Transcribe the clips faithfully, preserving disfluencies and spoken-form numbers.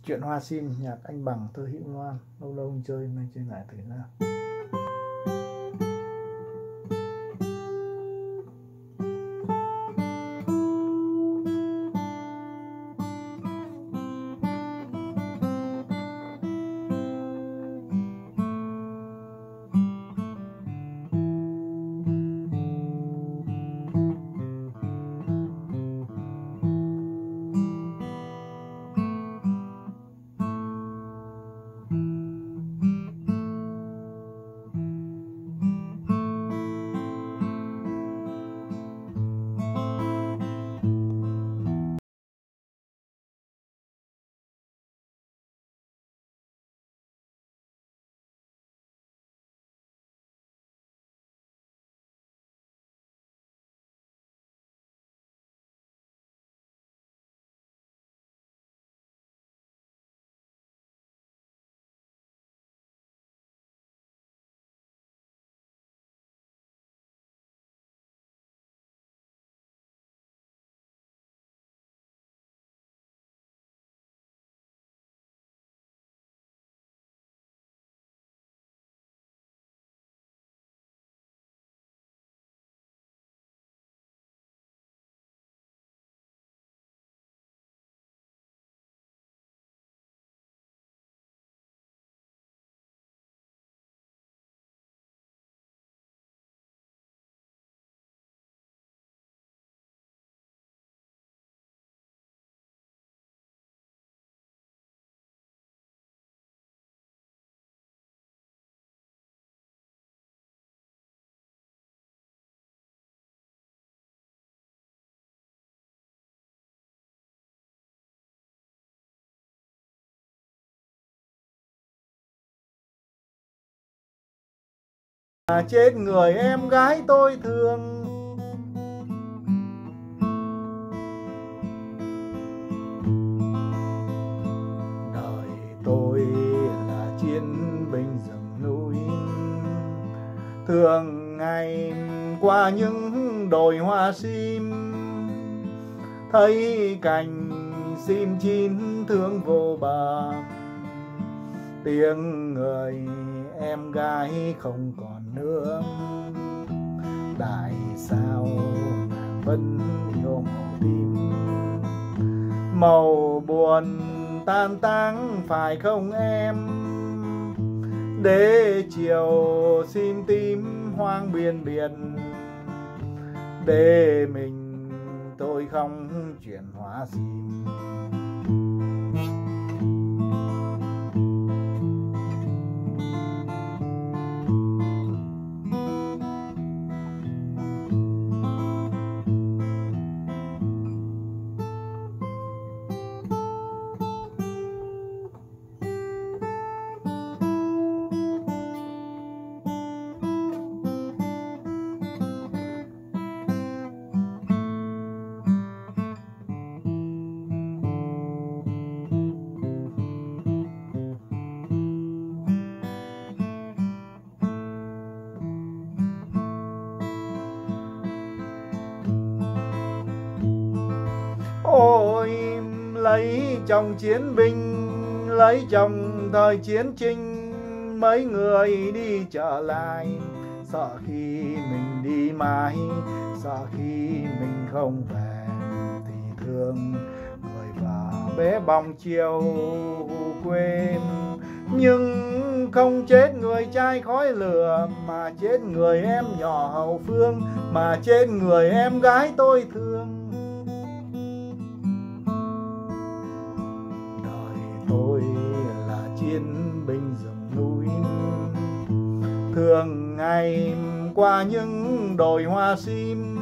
Chuyện Hoa Sim, nhạc anh Bằng, thơ Hữu Loan. Lâu lâu không chơi, nay chơi lại thử nào. À, chết người em gái tôi thương, đời tôi là chiến binh rừng núi, thường ngày qua những đồi hoa sim, thấy cành sim chín thương vô bờ, tiếng người em gái không còn nữa. Tại sao nàng vẫn yêu màu tím, màu buồn tan táng phải không em? Để chiều sim tím hoang biên biển, để mình tôi không chuyển hóa sim. Ôi lấy chồng chiến binh, lấy chồng thời chiến tranh, mấy người đi trở lại, sợ khi mình đi mãi, sợ khi mình không về, thì thương người vợ bé bỏng chiều quên. Nhưng không chết người trai khói lửa, mà chết người em nhỏ hậu phương, mà chết người em gái tôi thương. Tôi là chiến binh rừng núi, thường ngày qua những đồi hoa sim,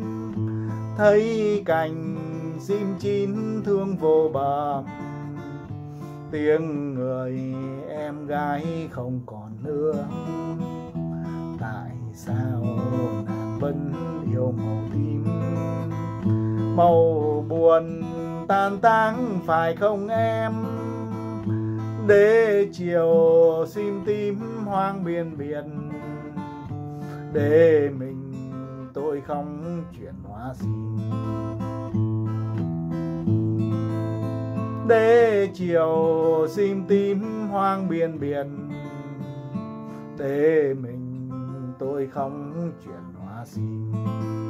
thấy cành sim chín thương vô bờ, tiếng người em gái không còn nữa. Tại sao nàng vẫn yêu màu tím, màu buồn tan táng phải không em? Để chiều sim tím hoang biên biển, để mình tôi không chuyển hóa sim. đê chiều sim tím hoang biên biển, để mình tôi không chuyển hóa sim.